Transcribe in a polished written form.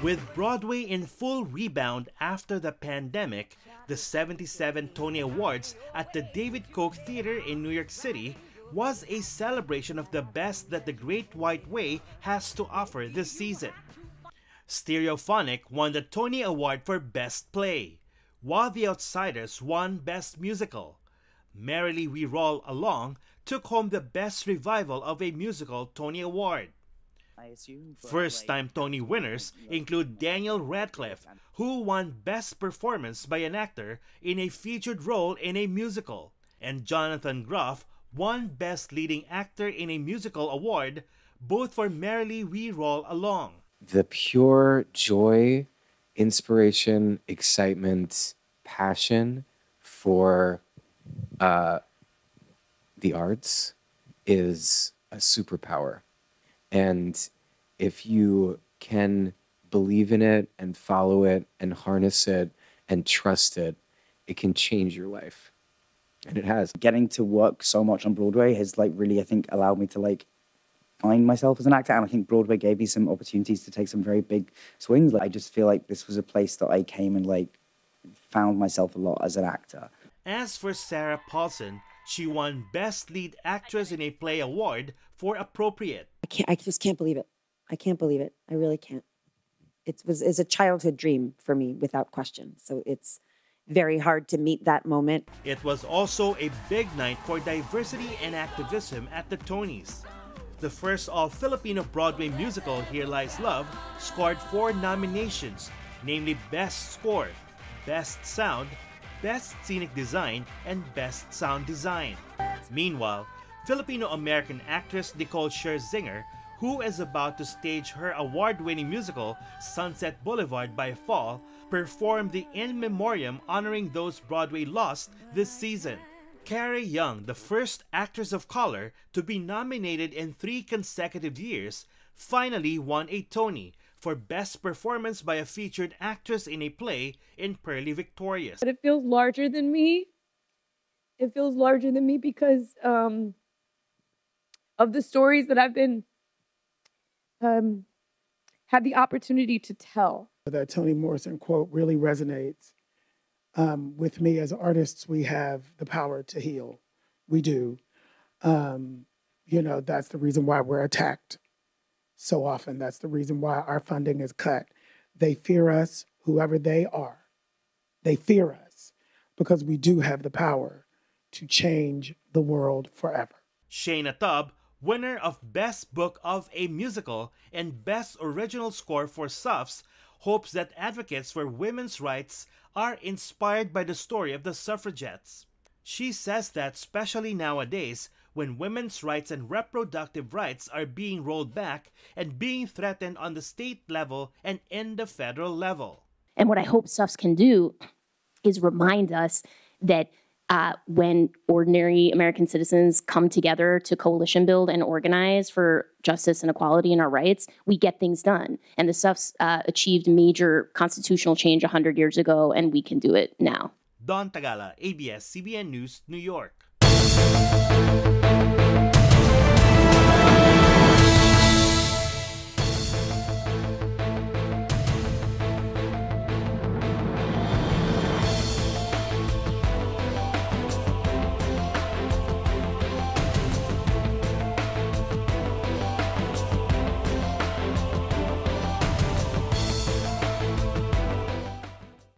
With Broadway in full rebound after the pandemic, the 77 Tony Awards at the David Koch Theater in New York City was a celebration of the best that the Great White Way has to offer this season. Stereophonic won the Tony Award for Best Play, while The Outsiders won Best Musical. Merrily We Roll Along took home the Best Revival of a Musical Tony Award. First-time Tony winners include Daniel Radcliffe, who won Best Performance by an Actor in a Featured Role in a Musical, and Jonathan Groff won Best Leading Actor in a Musical award, both for Merrily We Roll Along. The pure joy, inspiration, excitement, passion for the arts is a superpower. And if you can believe in it and follow it and harness it and trust it, it can change your life. And it has. Getting to work so much on Broadway has really, I think, allowed me to find myself as an actor. And I think Broadway gave me some opportunities to take some very big swings. I just feel like this was a place that I came and found myself a lot as an actor. As for Sarah Paulson, she won Best Lead Actress in a Play award for Appropriate. I just can't believe it. I can't believe it. I really can't. It's a childhood dream for me, without question. So it's very hard to meet that moment. It was also a big night for diversity and activism at the Tonys. The first all-Filipino Broadway musical, Here Lies Love, scored 4 nominations, namely Best Score, Best Sound, Best Scenic Design, and Best Sound Design. Meanwhile, Filipino-American actress Nicole Scherzinger, who is about to stage her award-winning musical Sunset Boulevard by fall, performed the In Memoriam honoring those Broadway lost this season. Carrie Young, the first actress of color to be nominated in 3 consecutive years, finally won a Tony for Best Performance by a Featured Actress in a Play in Pearly Victorious. But it feels larger than me. It feels larger than me because of the stories that I've been had the opportunity to tell. That Toni Morrison quote really resonates with me. As artists, we have the power to heal. We do. That's the reason why we're attacked so often. That's the reason why our funding is cut. They fear us, whoever they are. They fear us because we do have the power to change the world forever. Shayna Tubb, winner of Best Book of a Musical and Best Original Score for SUFs, hopes that advocates for women's rights are inspired by the story of the suffragettes. She says that especially nowadays, when women's rights and reproductive rights are being rolled back and being threatened on the state level and in the federal level. And what I hope SUFs can do is remind us that when ordinary American citizens come together to coalition build and organize for justice and equality and our rights, we get things done. And the SUFs achieved major constitutional change 100 years ago, and we can do it now. Don Tagala, ABS-CBN News, New York.